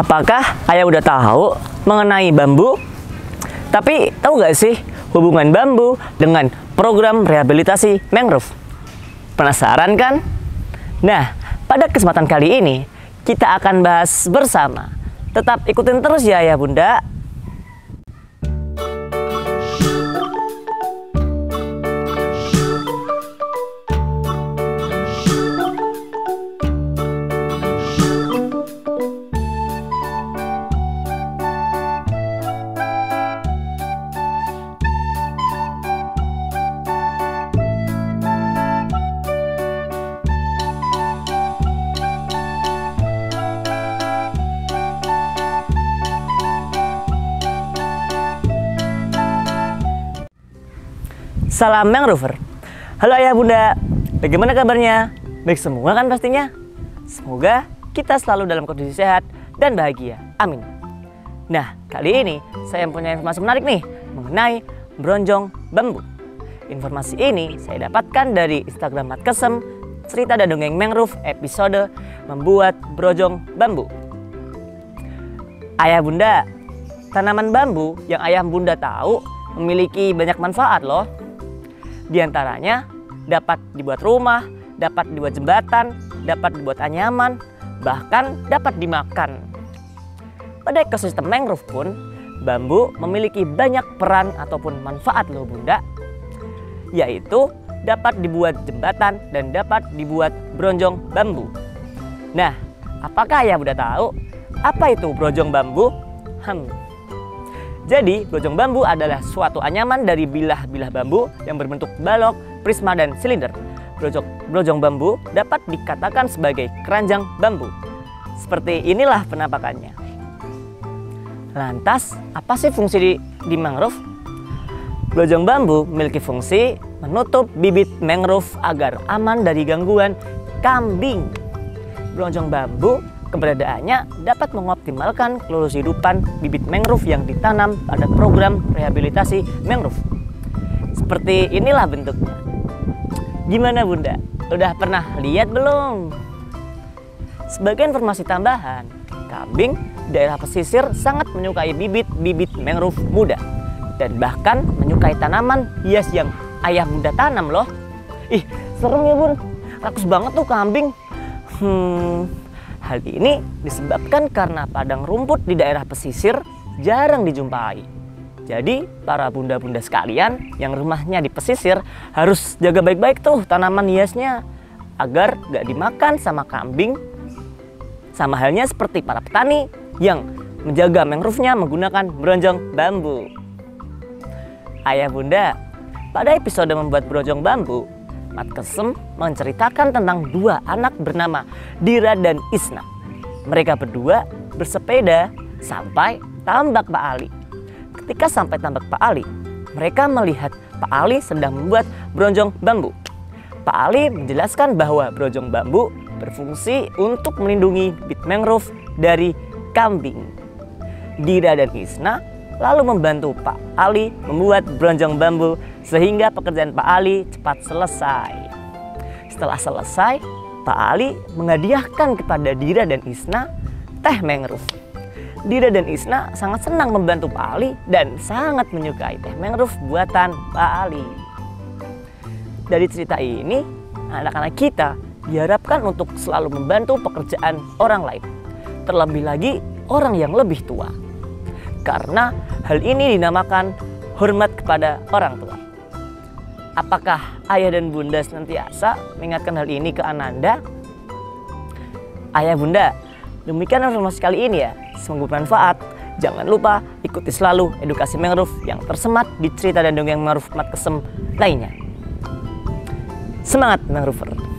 Apakah ayah udah tahu mengenai bambu? Tapi tahu nggak sih hubungan bambu dengan program rehabilitasi mangrove? Penasaran kan? Nah, pada kesempatan kali ini kita akan bahas bersama. Tetap ikutin terus ya ayah bunda. Salam mangrover. Halo ayah bunda, bagaimana kabarnya? Baik semua kan pastinya? Semoga kita selalu dalam kondisi sehat dan bahagia. Amin. Nah, kali ini saya punya informasi menarik nih mengenai bronjong bambu. Informasi ini saya dapatkan dari Instagram Mat Kesem, cerita dan dongeng mangrove episode membuat bronjong bambu. Ayah bunda, tanaman bambu yang ayah bunda tahu memiliki banyak manfaat loh. Di antaranya dapat dibuat rumah, dapat dibuat jembatan, dapat dibuat anyaman, bahkan dapat dimakan. Pada ekosistem mangrove pun, bambu memiliki banyak peran ataupun manfaat loh bunda, yaitu dapat dibuat jembatan dan dapat dibuat bronjong bambu. Nah, apakah ayah bunda tahu apa itu bronjong bambu? Jadi, bronjong bambu adalah suatu anyaman dari bilah-bilah bambu yang berbentuk balok, prisma, dan silinder. Bronjong bambu dapat dikatakan sebagai keranjang bambu. Seperti inilah penampakannya. Lantas, apa sih fungsi di mangrove? Bronjong bambu memiliki fungsi menutup bibit mangrove agar aman dari gangguan kambing. Bronjong bambu keberadaannya dapat mengoptimalkan kelulusan hidupan bibit mangrove yang ditanam pada program rehabilitasi mangrove. Seperti inilah bentuknya. Gimana bunda? Udah pernah lihat belum? Sebagai informasi tambahan, kambing daerah pesisir sangat menyukai bibit-bibit mangrove muda dan bahkan menyukai tanaman hias yang ayah bunda tanam loh. Ih, serem ya bun, rakus banget tuh kambing. Hal ini disebabkan karena padang rumput di daerah pesisir jarang dijumpai. Jadi para bunda-bunda sekalian yang rumahnya di pesisir harus jaga baik-baik tuh tanaman hiasnya agar gak dimakan sama kambing. Sama halnya seperti para petani yang menjaga mangrove-nya menggunakan bronjong bambu. Ayah bunda, pada episode membuat bronjong bambu, Mat Kesem menceritakan tentang dua anak bernama Dira dan Isna. Mereka berdua bersepeda sampai tambak Pak Ali. Ketika sampai tambak Pak Ali, mereka melihat Pak Ali sedang membuat bronjong bambu. Pak Ali menjelaskan bahwa bronjong bambu berfungsi untuk melindungi bibit mangrove dari kambing. Dira dan Isna lalu membantu Pak Ali membuat bronjong bambu sehingga pekerjaan Pak Ali cepat selesai. Setelah selesai, Pak Ali menghadiahkan kepada Dira dan Isna teh mangrove. Dira dan Isna sangat senang membantu Pak Ali dan sangat menyukai teh mangrove buatan Pak Ali. Dari cerita ini, anak-anak kita diharapkan untuk selalu membantu pekerjaan orang lain, terlebih lagi orang yang lebih tua. Karena hal ini dinamakan hormat kepada orang tua. Apakah ayah dan bunda senantiasa mengingatkan hal ini ke Ananda? Ayah bunda, demikian informasi kali ini ya. Semoga bermanfaat. Jangan lupa ikuti selalu edukasi mangrove yang tersemat di cerita dan dongeng mangrove Mat Kesem lainnya. Semangat mangrover!